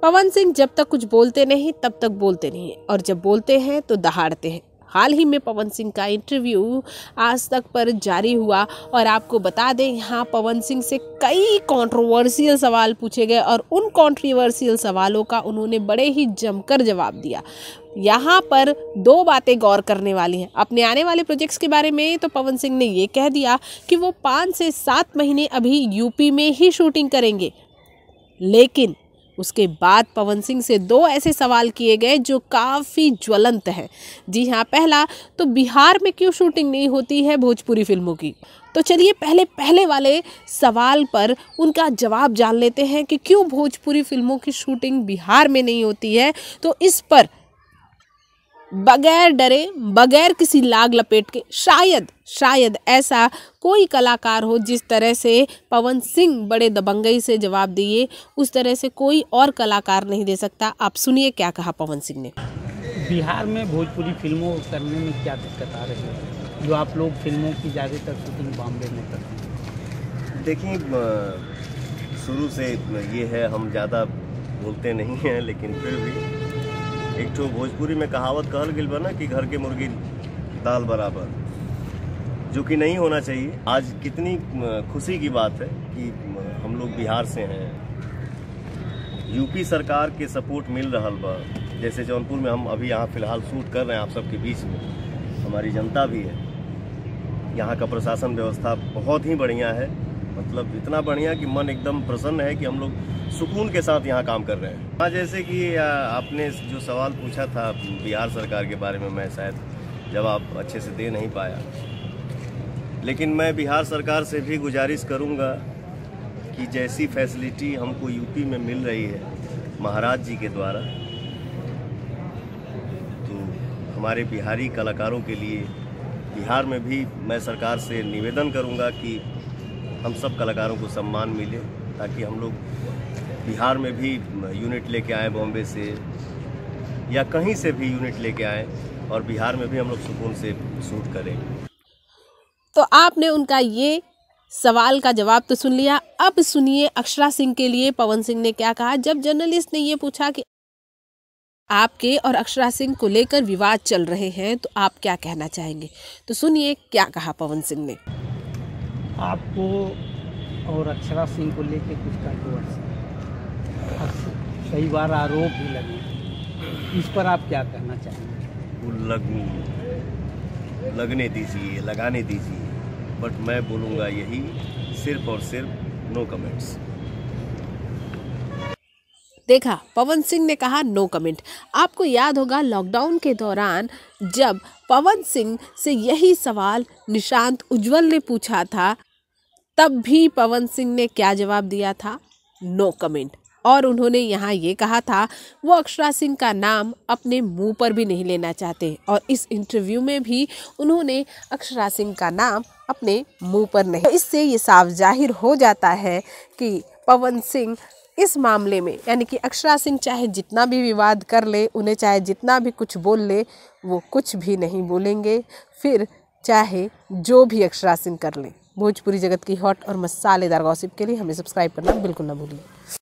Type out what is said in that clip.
पवन सिंह जब तक कुछ बोलते नहीं तब तक बोलते नहीं और जब बोलते हैं तो दहाड़ते हैं। हाल ही में पवन सिंह का इंटरव्यू आज तक पर जारी हुआ और आपको बता दें यहाँ पवन सिंह से कई कंट्रोवर्शियल सवाल पूछे गए और उन कंट्रोवर्शियल सवालों का उन्होंने बड़े ही जमकर जवाब दिया। यहाँ पर दो बातें गौर करने वाली हैं। अपने आने वाले प्रोजेक्ट्स के बारे में तो पवन सिंह ने ये कह दिया कि वो 5 से 7 महीने अभी यूपी में ही शूटिंग करेंगे, लेकिन उसके बाद पवन सिंह से 2 ऐसे सवाल किए गए जो काफ़ी ज्वलंत हैं। जी हाँ, पहला तो बिहार में क्यों शूटिंग नहीं होती है भोजपुरी फिल्मों की। तो चलिए पहले वाले सवाल पर उनका जवाब जान लेते हैं कि क्यों भोजपुरी फिल्मों की शूटिंग बिहार में नहीं होती है। तो इस पर बगैर डरे, बगैर किसी लाग लपेट के शायद ऐसा कोई कलाकार हो जिस तरह से पवन सिंह बड़े दबंगई से जवाब दिए, उस तरह से कोई और कलाकार नहीं दे सकता। आप सुनिए क्या कहा पवन सिंह ने। बिहार में भोजपुरी फिल्मों करने में क्या दिक्कत आ रही है जो आप लोग फिल्मों की ज़्यादातर शूटिंग बॉम्बे में करते हैं? देखिए, शुरू से ये है, हम ज़्यादा बोलते नहीं हैं, लेकिन फिर भी एक तो भोजपुरी में कहावत कहल गई बा ना कि घर के मुर्गी दाल बराबर, जो कि नहीं होना चाहिए। आज कितनी खुशी की बात है कि हम लोग बिहार से हैं, यूपी सरकार के सपोर्ट मिल रहा बा। जैसे जौनपुर में हम अभी यहाँ फिलहाल शूट कर रहे हैं आप सबके बीच में, हमारी जनता भी है। यहाँ का प्रशासन व्यवस्था बहुत ही बढ़िया है, मतलब इतना बढ़िया कि मन एकदम प्रसन्न है कि हम लोग सुकून के साथ यहाँ काम कर रहे हैं। हाँ, जैसे कि आपने जो सवाल पूछा था बिहार सरकार के बारे में, मैं शायद जवाब अच्छे से दे नहीं पाया, लेकिन मैं बिहार सरकार से भी गुजारिश करूँगा कि जैसी फैसिलिटी हमको यूपी में मिल रही है महाराज जी के द्वारा, तो हमारे बिहारी कलाकारों के लिए बिहार में भी मैं सरकार से निवेदन करूँगा कि हम सब कलाकारों को सम्मान मिले, ताकि हम लोग बिहार में भी यूनिट लेके आए, बॉम्बे से या कहीं से भी यूनिट लेके आए और बिहार में भी हम लोग सुकून से शूट करें। तो आपने उनका ये सवाल का जवाब तो सुन लिया। अब सुनिए अक्षरा सिंह के लिए पवन सिंह ने क्या कहा। जब जर्नलिस्ट ने ये पूछा कि आपके और अक्षरा सिंह को लेकर विवाद चल रहे हैं तो आप क्या कहना चाहेंगे, तो सुनिए क्या कहा पवन सिंह ने। आपको और अक्षरा सिंह को लेकर कुछ कंट्रोवर्सी, कई बार आरोप भी लगे, इस पर आप क्या कहना चाहेंगे? लगने दीजिए, लगाने दीजिए, बट मैं बोलूँगा यही, सिर्फ और सिर्फ नो कमेंट्स। देखा, पवन सिंह ने कहा नो कमेंट। आपको याद होगा लॉकडाउन के दौरान जब पवन सिंह से यही सवाल निशांत उज्ज्वल ने पूछा था, तब भी पवन सिंह ने क्या जवाब दिया था? No comment. और उन्होंने यहाँ ये कहा था वो अक्षरा सिंह का नाम अपने मुंह पर भी नहीं लेना चाहते, और इस इंटरव्यू में भी उन्होंने अक्षरा सिंह का नाम अपने मुंह पर नहीं। तो इससे ये साफ जाहिर हो जाता है कि पवन सिंह इस मामले में, यानी कि अक्षरा सिंह चाहे जितना भी विवाद कर ले, उन्हें चाहे जितना भी कुछ बोल ले, वो कुछ भी नहीं बोलेंगे, फिर चाहे जो भी अक्षरा सिंह कर ले। भोजपुरी जगत की हॉट और मसालेदार गॉसिप के लिए हमें सब्सक्राइब करना बिल्कुल ना भूलिए।